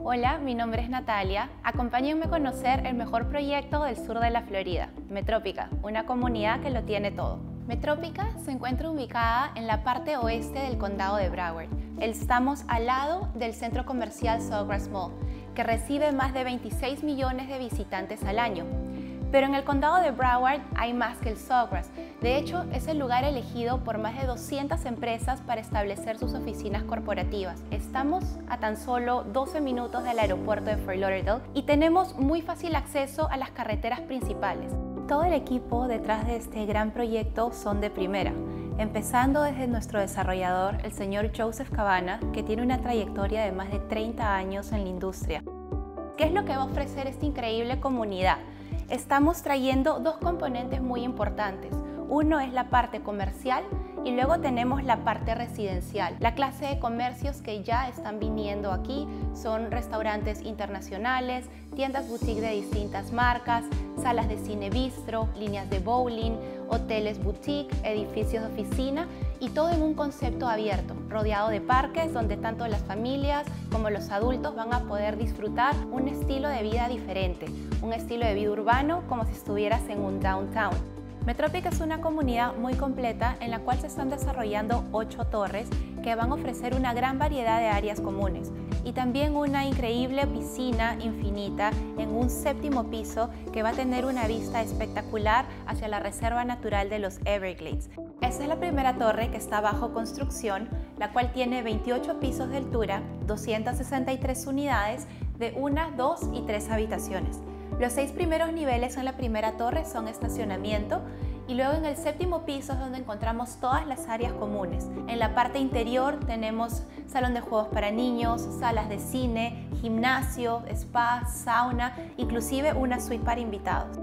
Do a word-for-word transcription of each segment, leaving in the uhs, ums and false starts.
Hola, mi nombre es Natalia. Acompáñenme a conocer el mejor proyecto del sur de la Florida, Metrópica, una comunidad que lo tiene todo. Metrópica se encuentra ubicada en la parte oeste del condado de Broward. Estamos al lado del centro comercial Sawgrass Mall, que recibe más de veintiséis millones de visitantes al año. Pero en el condado de Broward hay más que el Sawgrass. De hecho, es el lugar elegido por más de doscientas empresas para establecer sus oficinas corporativas. Estamos a tan solo doce minutos del aeropuerto de Fort Lauderdale y tenemos muy fácil acceso a las carreteras principales. Todo el equipo detrás de este gran proyecto son de primera, empezando desde nuestro desarrollador, el señor Joseph Cabana, que tiene una trayectoria de más de treinta años en la industria. ¿Qué es lo que va a ofrecer esta increíble comunidad? Estamos trayendo dos componentes muy importantes. Uno es la parte comercial y luego tenemos la parte residencial. La clase de comercios que ya están viniendo aquí son restaurantes internacionales, tiendas boutique de distintas marcas, salas de cine bistro, líneas de bowling, hoteles boutique, edificios de oficina y todo en un concepto abierto, rodeado de parques donde tanto las familias como los adultos van a poder disfrutar un estilo de vida diferente, un estilo de vida urbano como si estuvieras en un downtown. Metrópica es una comunidad muy completa en la cual se están desarrollando ocho torres que van a ofrecer una gran variedad de áreas comunes y también una increíble piscina infinita en un séptimo piso que va a tener una vista espectacular hacia la Reserva Natural de los Everglades. Esta es la primera torre que está bajo construcción, la cual tiene veintiocho pisos de altura, doscientas sesenta y tres unidades de una, dos y tres habitaciones. Los seis primeros niveles en la primera torre son estacionamiento y luego en el séptimo piso es donde encontramos todas las áreas comunes. En la parte interior tenemos salón de juegos para niños, salas de cine, gimnasio, spa, sauna, inclusive una suite para invitados.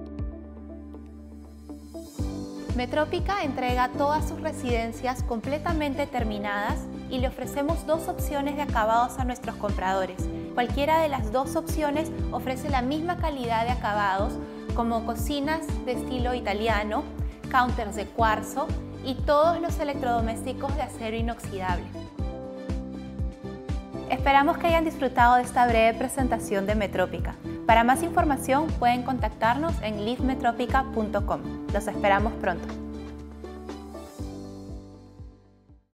Metrópica entrega todas sus residencias completamente terminadas y le ofrecemos dos opciones de acabados a nuestros compradores. Cualquiera de las dos opciones ofrece la misma calidad de acabados como cocinas de estilo italiano, counters de cuarzo y todos los electrodomésticos de acero inoxidable. Esperamos que hayan disfrutado de esta breve presentación de Metrópica. Para más información pueden contactarnos en live metropica punto com. Los esperamos pronto.